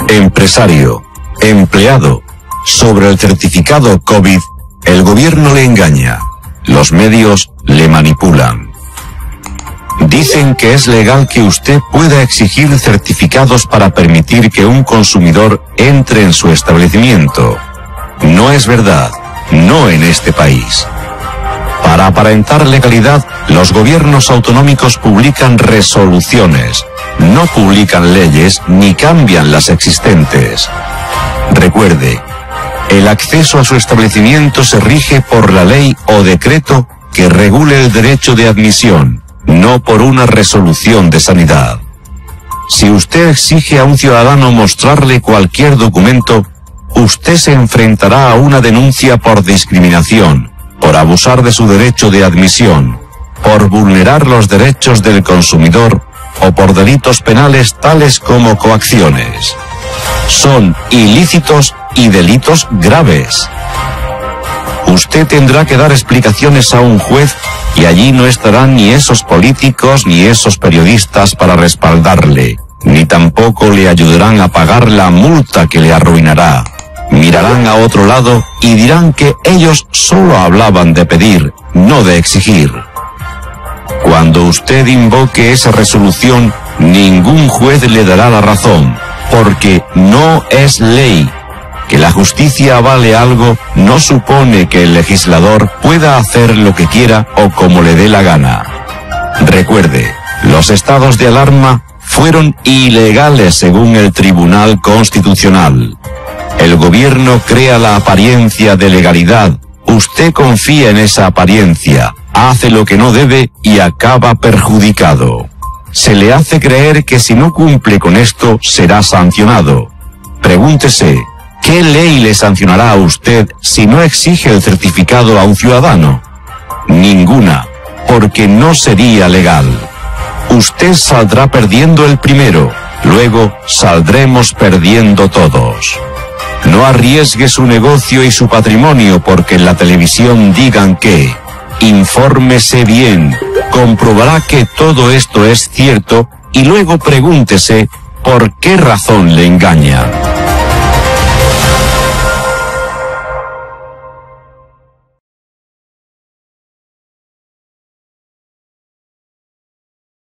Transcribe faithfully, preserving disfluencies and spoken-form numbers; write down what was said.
Empresario, empleado, sobre el certificado COVID, el gobierno le engaña, los medios le manipulan. Dicen que es legal que usted pueda exigir certificados para permitir que un consumidor entre en su establecimiento. No es verdad, no en este país. Para aparentar legalidad, los gobiernos autonómicos publican resoluciones, no publican leyes ni cambian las existentes. Recuerde, el acceso a su establecimiento se rige por la ley o decreto que regule el derecho de admisión, no por una resolución de sanidad. Si usted exige a un ciudadano mostrarle cualquier documento, usted se enfrentará a una denuncia por discriminación, por abusar de su derecho de admisión, por vulnerar los derechos del consumidor o por delitos penales tales como coacciones. Son ilícitos y delitos graves. Usted tendrá que dar explicaciones a un juez y allí no estarán ni esos políticos ni esos periodistas para respaldarle, ni tampoco le ayudarán a pagar la multa que le arruinará. Mirarán a otro lado y dirán que ellos solo hablaban de pedir, no de exigir. Cuando usted invoque esa resolución, ningún juez le dará la razón, porque no es ley. Que la justicia avale algo no supone que el legislador pueda hacer lo que quiera o como le dé la gana. Recuerde, los estados de alarma fueron ilegales según el Tribunal Constitucional. El gobierno crea la apariencia de legalidad. Usted confía en esa apariencia, hace lo que no debe y acaba perjudicado. Se le hace creer que si no cumple con esto será sancionado. Pregúntese, ¿qué ley le sancionará a usted si no exige el certificado a un ciudadano? Ninguna, porque no sería legal. Usted saldrá perdiendo el primero, luego saldremos perdiendo todos. No arriesgue su negocio y su patrimonio porque en la televisión digan que. Infórmese bien, comprobará que todo esto es cierto y luego pregúntese por qué razón le engañan.